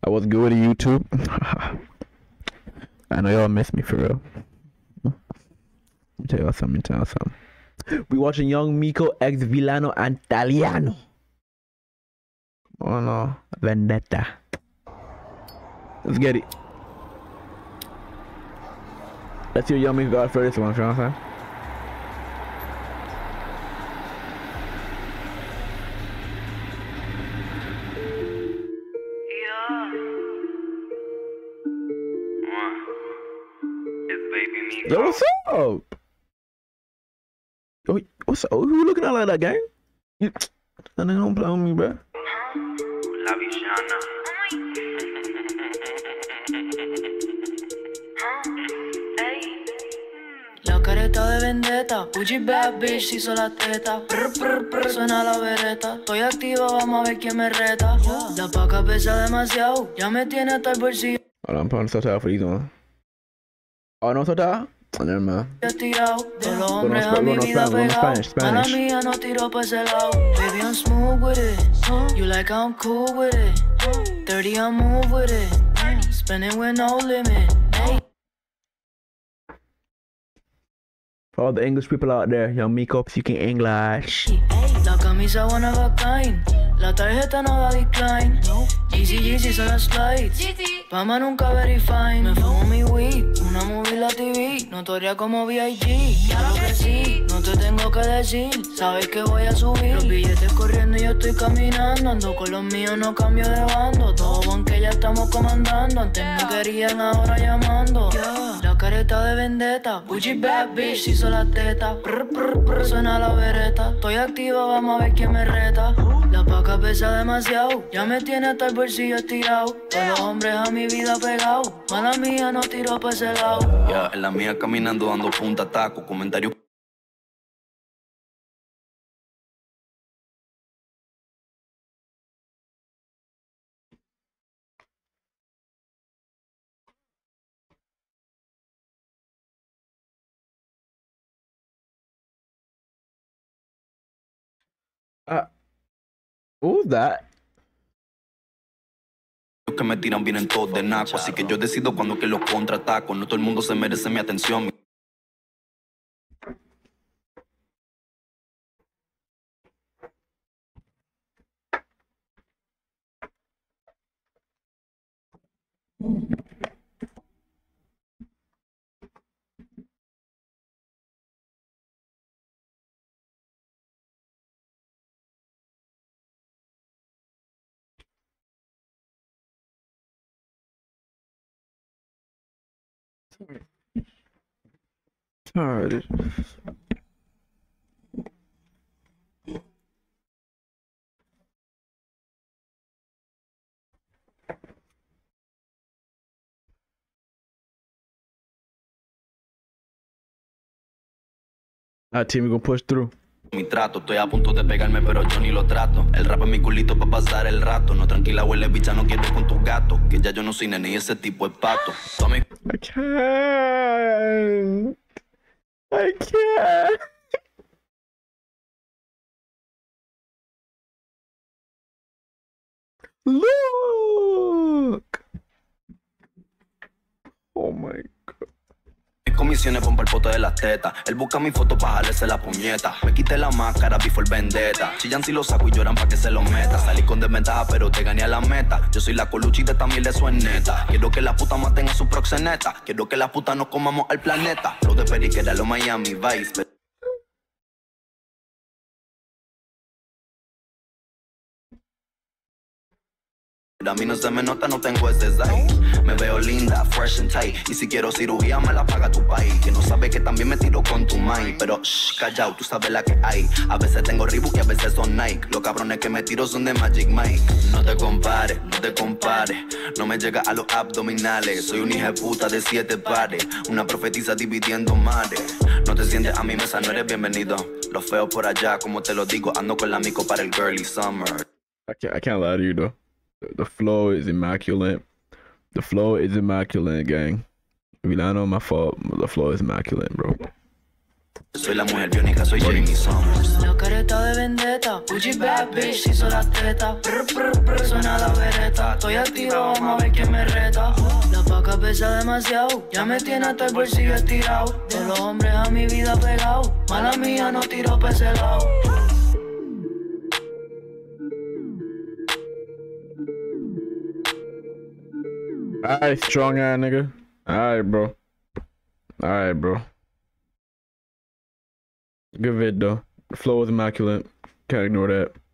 I was good at YouTube. I know y'all miss me for real. Let me tell y'all something. We watching Young Miko X Villano and Italiano. Oh no, Vendetta. Let's get it. Let's see what Young Miko got for this one, you know what I'm saying? Yo, what's up? Yo, what's up? Who you looking at like that, gang? You, that nigga don't play with me, bro. La Villana. La careta de vendetta, Gucci bad bitch hizo la teta. Suena la vereta, estoy activa, vamos a ver quién me reta. La paca pesa demasiado, ya me tiene hasta el bolsillo. Hold on, I'm putting stuff out for these ones. Oh, no, stuff out? Never mind. Tirado de los hombres a mi vida pegado. Mala mía no tiro pa' ese lado. Baby, I'm smooth with it. You like I'm cool with it. 30, I move with it. Spinning with no limit. For all the English people out there, Young Miko speaking English. La camisa one of a kind. La tarjeta no da decline. Yeezy son las slides. Pama nunca verify. Me fumo mi weed, una movie la TV. Notoria como VIG. Claro que sí, no te tengo que decir. Sabes que voy a subir. Los billetes corriendo y yo estoy caminando. Ando con los míos, no cambio de bando. Todos van que ya estamos comandando. Antes me querían, ahora llamando. La careta de vendetta. Gucci bad bitch hizo la teta. Suena la vereta. Estoy activa, vamos a ver quién me reta. La paca pesa demasiado, ya me tiene hasta el bolsillo estirado. Todos los hombres a mi vida pegado. Mala mía no tiro pa' ese lado. Ya, en la mía caminando dando punta taco. Comentario. Who's that? Los que me tiran vienen todos de naco. Así que yo decido cuando que los contraataco. No todo el mundo se merece mi atención. Alright. That team gonna push through. Mi trato, estoy a punto de pegarme pero yo ni lo trato. El rap es mi culito pa' pasar el rato. No tranquila huele bicha, no quiero con tus gatos. Que ya yo no soy nene y ese tipo es pato. I can't. Look. Oh my god. Mis comisiones bomba el foto de las tetas. Él busca mi foto pa' jalarse la puñeta. Me quité la máscara, before vendetta. Chillan si lo saco y lloran pa' que se lo meta. Salí con desventaja pero te gané a la meta. Yo soy la coluchi de esta miel, eso es neta. Quiero que las putas maten a su proxeneta. Quiero que las putas nos comamos al planeta. Lo de periquera, los Miami Vice. A mí no se me nota, no tengo ese size. Me veo linda, fresh and tight. Y si quiero cirugía, me la paga tu país. Que no sabe que también me tiro con tu mind. Pero shh, callao, tú sabes la que hay. A veces tengo Reebok y a veces son Nike. Los cabrones que me tiro son de Magic Mike. No te compares, no te compares. No me llega a los abdominales. Soy un hija de puta de 7 pares. Una profetisa dividiendo mares. No te sientes a mi mesa, no eres bienvenido. Los feos por allá, como te lo digo. Ando con la mico para el girly summer. I can't lie to you though. The flow is immaculate. The flow is immaculate, gang. Villano, my fault. The flow is immaculate, bro. Soy la mujer biónica, soy Jamie Summers. La careta de vendetta. Gucci bad bitch, hizo las tetas. Suena la bereta. Estoy activo, vamos a ver quién me reta. La paca pesa demasiado, ya me tiene hasta el bolsillo estirado. De los hombres a mi vida pegado, mala mía no tiro pa' ese lado. Alright, strong ass nigga. Alright, bro. Alright, bro. Good vid though. The flow was immaculate. Can't ignore that.